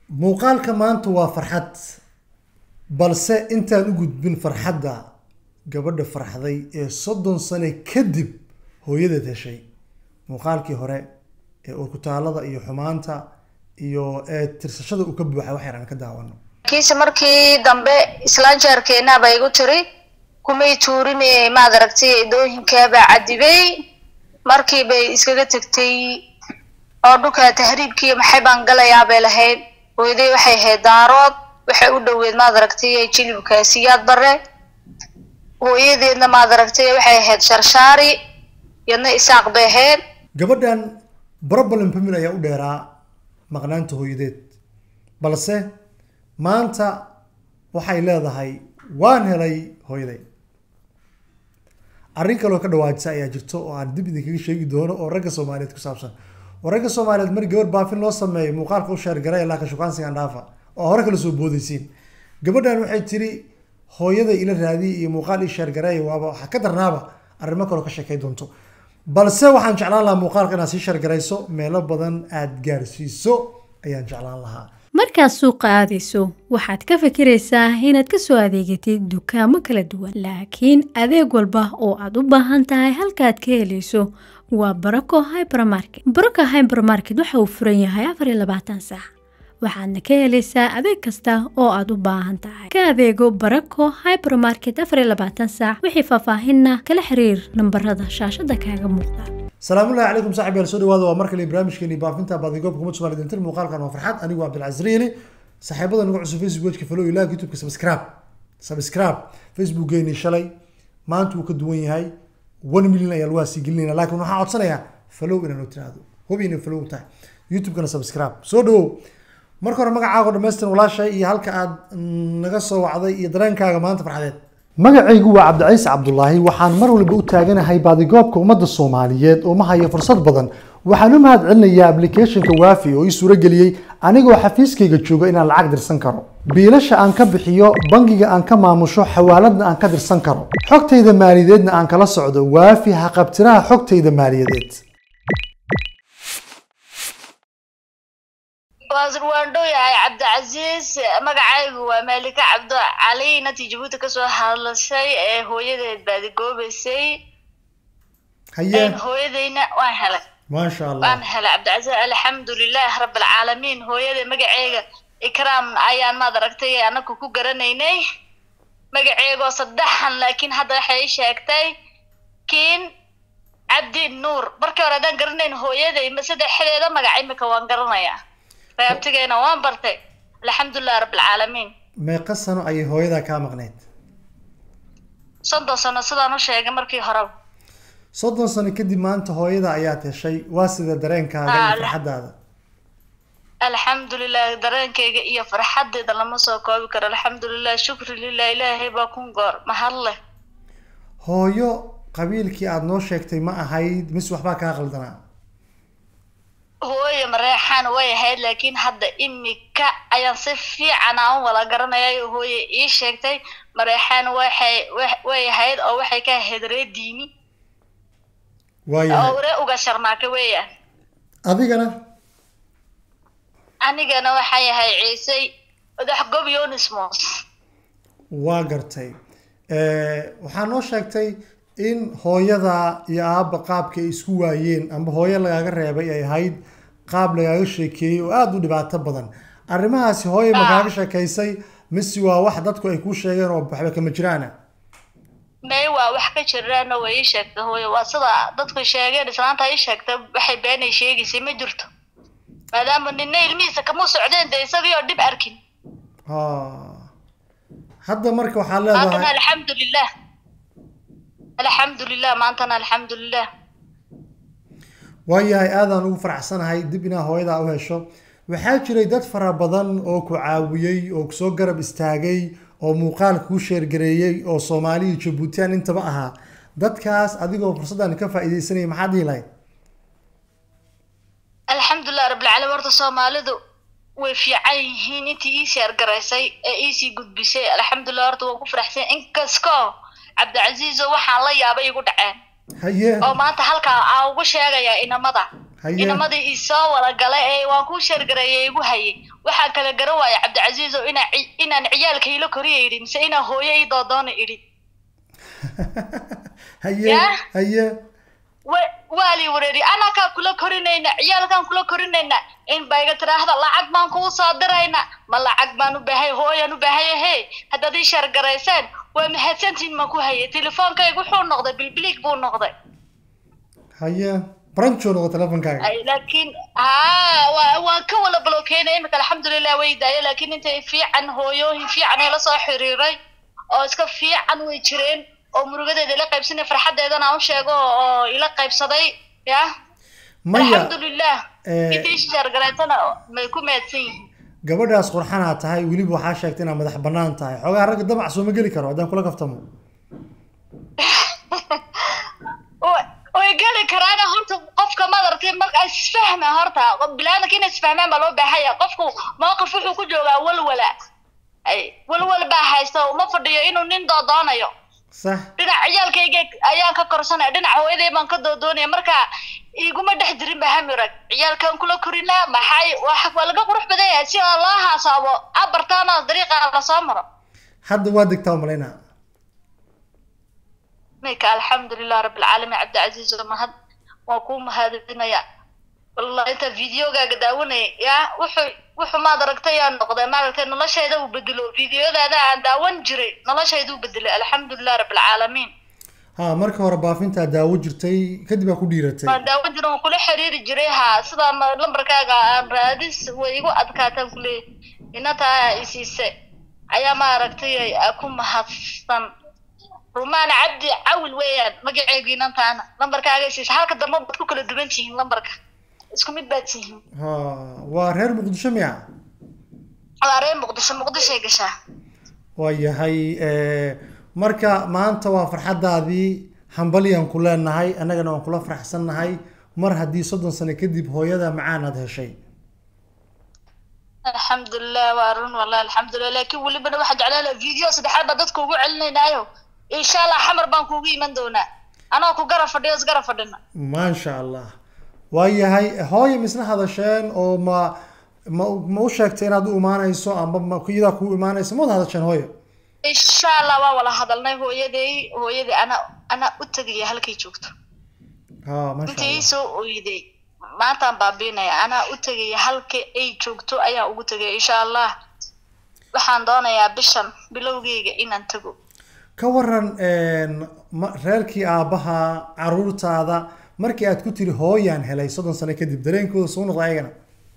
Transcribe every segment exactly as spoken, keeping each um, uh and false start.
muuqaalka maanta waa farxad balse intaan u gudbin farxadda gabadha farxday ee soddon sano kadib hooyadeed heshay muuqaalkii hore ee urkutaalada iyo xumaanta iyo ee tirsashada uu ka buuxay wax yar aan ka daawano kiisa markii dambe islaan jaarkeena bay igu tiri kumay tuurinay ma aragtay dooyinkaaba cadibay markii bay iskaga tagtay oo dhulka tahriibkii maxay baan galayaa bay lahayd hooyaday waxay ahayd daarood waxay u dhaweed ma aragtay jilibka siyaad bare hooyadeedna ma aragtay waxay ahayd sharshaari yadna isaaq bay ahayd gabadhan problem family ayaa u dheeraa maqnaanta hooyadeed balse maanta waxay leedahay waan helay hooyaday arrin kale oo ka dhawaajisa ayaa jirto oo aan dib idinkaga sheegi doono oo ragga Soomaaliyeed ku saabsan oo ragga Soomaaliyeed mar gabar baafin loo sameeyay muuqaalka u sheer garay ilaa ka shukaansiga dhaafa oo hore kala soo boodaysiin gabadhan waxay tiri hooyada ila raadi iyo muuqaal ii sheer garay waaba waxa ka darnaaba arrimo kale oo ka sheekay doonto balse waxaan jeclaan lahaa muuqaalka inaad sii sheer garayso meelo badan aad gaarsiiso ayaan jeclaan lahaa markaad suuqa aadayso waxaad ka fikiraysaa inaad ka soo adeegatid dukaamo kala duwan laakiin adeeg walba oo aad u baahan tahay halkaad ka helayso waa Barako Hypermarket. Barako Hypermarket waxa uu furan yahay afar iyo labaatan saac waxaadna ka helaysaa adeeg kasta oo aad u baahan tahay ka adeego Barako Hypermarket afar iyo labaatan saac wixii faahfaahinna kala xiriir nambarada shaashada kaaga muuqda. السلام الله عليكم صاحبي السوري وهذا ومركل برنامج كني بافنتا بعد يقولكم مش مالد انت المقال كان فرحات انا وعبد العزريلي صاحبنا نقعد في فيسبوك كفلو يلا يوتيوب سبسكرايب سبسكرايب فيسبوك جيني شلي ما انتو كدوين هاي واحد مليون يا الواسي قلنا لكن waxaa codsanaya follow inaan u tiraado hubina follow ta youtube kana subscribe soo dhow marka hore magacaaga dhameystir walaashay iyo halka aad naga soo wacday iyo dareenkaaga maanta farxadeed magacaygu waa Cabdi Ciise Cabdullaahi waxaan mar walba u taaganahay baadigoobka ummadda Soomaaliyeed oo ma hayo fursad badan waxaan u mahad celinayaa application-ka Waafi oo ii suura geliyay anigoo xafiiskayga jooga inaan lacag dirsan karo biilasha aan ka bixiyo bangiga aan ka maamusho xawaaladna aan ka dirsan karo xogtayda maaliyadeedna aan kala socdo Waafi ha qabtiraha xogtayda maaliyadeed وازروان يا عبد العزيز مقعيق ومالك عبد علي نتيجة بوتا كسو هذا الشيء هو يدي بعد قوبسي هيا هو يدينا وانهلا ما شاء الله وانهلا عبد العزيز الحمد لله رب العالمين هو يدي مقعيق إكرام أيان ما دركتي أنا كوكو قرنيني مقعيق وصدحا لكن هذا حي شاكتي كين عبدي النور بركة وردان قرنين هو يدي مسد حليدا مقعيق مكوان قرنيا فابتغينا وان برتي الحمد لله رب العالمين ما قصنوا أي هويدا كامغنيت صدق سنة صدق نشيء مركي هرب صدق سنة كدي ما أنت هويدا آيات الشيء واسد درين كهذا آه فرحد هذا الحمد لله درين كي يفرحد هذا لما سوكوا بكر الحمد لله شكر لله إلهي بكون قار محله هويو قبيل كي أدنو شيكتي ما أهيد مسوح باك أغلدنا هوي مريحان وي هاي لكن هذا إمي كا أيان صفي أنا ولا قرنا يا هوي إيش شكتي مريحان وي هاي وي هاي أو وحي كهدري ديني وي أو رأي وقشر معك ويا أبيك أنا أنا جانا وحي هاي عيسى وده حقوب يونس موس واقرتي أه وحنو شكتي in hooyada iyo aabba qaabka ay isku waayeen amba hooyo lagaga reebay ay ahayd qaab lagaga sheekeeyay oo aad u dhibaato badan arrimahaasi hooyo ma kaaga sheekaysay mise waa wax dadku ay ku sheegeen oo waxba kama jiraan may waa wax ka jiraan oo ay sheegtay hooyo waa sida dadku sheegeen islaanta ay sheegtay waxay been ay sheegaysay ma jirto maadaama ninna ilmihiisa kama socdeen de isagoo dhib arkin ha hadda marka waxa leedahay alxamdulillah الحمد لله ما أنتنا الحمد لله وياي آذان وفرحسن هاي دبنا هويدا أو هالشو وحاجري دات فرا بدن أو كعاويي أو كسو قرب استاجي أو مقال كوشير جريي أو صومالي جبوتيان انت بقها دات كاس أديكو فرصة أن كفا إذا سنة محادي لاي الحمد لله رب العالمين ورد الصومالي دو وفي عينهين انتي إيسي أرقريسي إيسي قد بيسي الحمد لله ورد وقف رحسين إنكسكو عبد العزيز وحنا الله يابا يقول عين هيه أو ما أنت هلك أو وش يا إنما ضع inamadii isoo wada galay ee waan ku sheergareeyay igu hayay waxaan kala garan waayay Cabdicasiis oo ina inaan ciyaalka ilo koriyo yiri mise ina hooyo ii doodoona iri haye haye wali wareeri ana ka kula korinayna ciyaalkan kula korinayna in bayga tiraahdo lacag baan ku soo dirayna ma lacag baan u baahay hooyan u baahay hey hadda di sheergareysaan waa mahadsantiin ma ku hayay telefoonkaygu wuxuu noqday bilbilig buu noqday haye برانشو نقطة تلفون كاي. لكن ها وكل ولا بلوكين إمك الحمد لله ويدا لكن أنت في عن هويو في عن هلا صاحري أو إسك في عن ويشرين أو مرقدة إذا لقى بسنة فرحة إذا أنا أمشي أجو يلقى بصدي يا. الحمد لله. كتير شجر قرأتنا ما يكون ماتين. قبل ده أصغر حنا تهاي ولي بوحاشة كتير مدح بنان تهاي. حاجة هرقة دمع سو مجلي كرو ده كله كفتمو. ويقال كرانا هرت قفك ما درتين مرق اسفهمه هرتا بلانك إن اسفهمان بلو بحيا قفكو موقف وحو كجوغا ولولا اي ولول با haysto ma fadhiyo inuu nin doodoonayo صح dhinac ciyaalkayga ayaan ka korsanay dhinac hooyaday baan ka doodoonay marka iguma dhex dirin ba hamirag ciyaalkan kula korina maxay wax walaga qurux badan yahay si Allah haasabo abartaana dariiqa la soo maro hadda waa digtaa malayna ميك الحمد لله رب العالمين عبد العزيز ومهد وكم هذا يا والله أنت فيديو قاعد داوني يا وح وح ما دركت يا النقطة ما دركت نلا شيء ده وبدلوا فيديو هذا عن داون جري نلا شيء ده وبدله الحمد لله رب العالمين ها مركب وربا فين تداو جرتي كده بكون ديرتي ما داو جرو كل حرير جريها صدا ما لمركا عن رادس ويجو أذكرتهم كله إن تا إسيس أيام ما ركتي أكون محصن رومان عبدي عول ويان مقعيقين انت انا لمبرك اغيسيس halka dambe bad ku kala duwan tihiin lambarka isku mid baad tihiin ha waa reer muqdisho miya waa reer muqdisho muqdisho ay gashaa waayahay ee marka maanta waa farxadaadii hambaliyan ku leenahay anagana waan kula faraxsanahay mar hadii soddon sano kadib hooyada macaanad heshay alxamdulillah waarun wallahi alxamdulillah laakiin wali bana waxa jeclaa video saddexaad dadku ugu celinaynayo إن شاء الله حمر بانكوجي من دونا أنا أكو جرف فديوس جرف فدنا ما شاء الله وهي هاي هاي مثل هذا الشيء أو ما ما ما وشكتين هذا أمانة يسوع أم ما كيدا كو أمانة يسمون هذا الشيء هاي إن شاء الله والله هذا لنا هو يدي هو يدي أنا أنا أتجي هلكي شفت ها ما شاء الله أنت يسوع يدي ما تنبابينا أنا أتجي هلكي أي شفتو أي أتجي إن شاء الله وحندانا يا بشن بلوجي إن أنتجو كورن reerkii aabaha caruurtaada markii aad ku tiri hooyaan helay soddon sano kadib dareenkooda soo noqday ayagana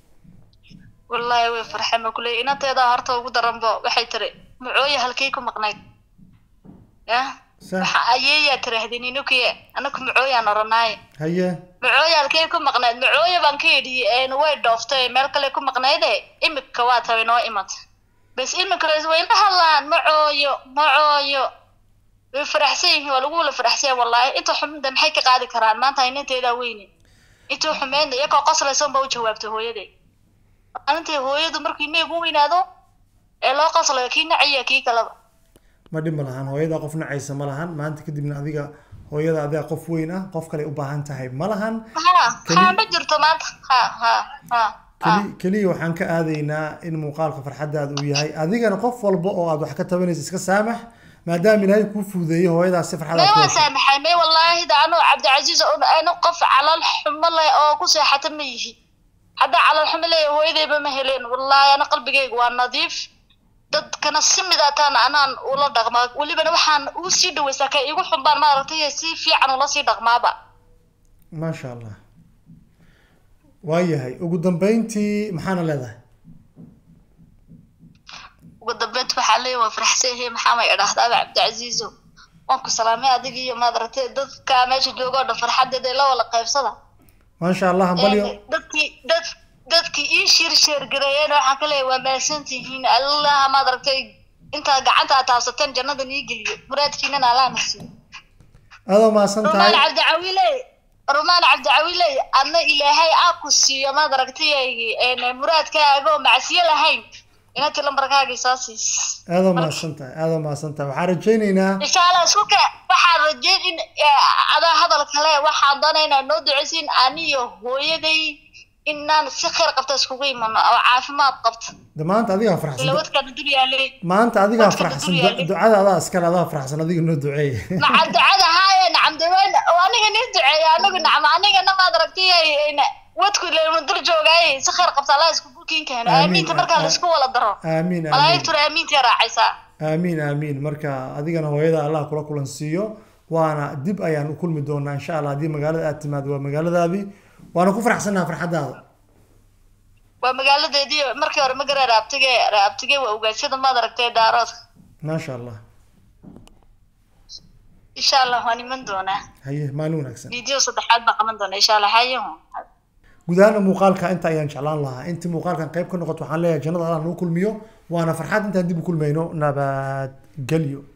wallahi way farxeen ma kulay inateeda harta ugu daranbo waxay tiri macooya halkay ku maqnayd ya waxa ayeeya tirahdeen inukiye anaku macooya naranaay haye macooya halkay ku maqnayd macooya baan ka yidhi een way dhooftay meel kale ku maqnayde imika waa tahay noo imad bas imika way la hadlaan macooyo macooyo فرحسين ولا قول فرحسين والله أنتوا حمد محيك قاعد كران ما أنت هنا تيدا ويني أنتوا حمد يا كقصر لسون بوجه وابته هو يدي أنت هو يدو مركي ما يقوم ينادو إلا قصر لكن عيا كي كلا ما دم ملهان هو يدا قفنا عيسى ملهان ما أنت كده من هذيك هو يدا هذا قف وينه قف كله أباهن تهاي ملهان ها ها بجر تمام ها ها ها كلي كلي وحن كأذينا إن مقالك فرحة هذا وياي هذيك أنا قف والبقى أو حكت بني إسك سامح ما دام إلهي كوفو ذي هو إذا سفر حدا ما سامحني ما والله إذا أنا عبد العزيز أنا قف على الحملة أو كوسي حتى ميجي حدا على الحملة هو إذا بمهلين والله أنا قلبي جيج وأنا نظيف ضد كان السم ذات أنا أنا ولا دغما واللي بنا وحن وسيد وسكا يقول حبان ما رتيه سي في عن ولا سي دغما با ما شاء الله وياهي وقدام بنتي محانا لذا ودبت وحالي وفرحسيه محامي إرهدا عبد العزيز وانكو سلامي أدقي ما درتي دد كامش جوجو فرحة دد لا ولا قيبصدا ما شاء الله هنبليو ددكي دد ددكي إيه شير شير قريان وحكلي وماسنتين الله ما درتي أنت قعدت أتعصتين جنة نيجي مراد فينا على نفسي هذا ما سنت رومان عبد عويلي رومان عبد عويلي أنا إلهي أكو سي ما درتي إن مراد كأجو معسية لهين inantii lambarkaaga isaasiis aada mahadsantahay aada mahadsantahay waxaan rajaynaynaa insha allah isku ka waxaan rajayn in adaa hadal kale waxaan doonaynaa noo duceysiin aniyo hooyaday inaan si khayr qabta iskugu imano oo caafimaad qabta maanta adigaa farxsan lawadka dul yaalay maanta adigaa farxsan ducada adaa iskale adaa farxsan adiga noo duceey maca ducada haaye nacam dawaan oo aniga nin duceeya anigu nacam aniga namaad aragtay wadku leeyahay dul joogay si khayr qabta Allah isku bulkiin kaana aaminta marka la isku wala daro aamin aamin tura aaminta raacaysa aamin aamin marka adigana hooyada Allah kula kulan siiyo waana dib ayaan u kulmi doonaa insha Allah hadii magaalada aad timaado waa magaaladaadii waana ku faraxsanahay farxadaada waa magaaladeedii markii hore magara raabtige raabtige waa ugaashada maad aragtay daarood ma sha Allah insha Allah waan iman doonaa haye maalin wanaagsan video saddexaad baa qaban doonaa insha Allah hayo gudaana muuqaalka inta ayaan jeclaan lahaa intii muuqaalkan qayb ka noqoto waxaan leeyahay jannada Allah noo kulmiyo waana farxad intaan dib u kulmayno nabad gelyo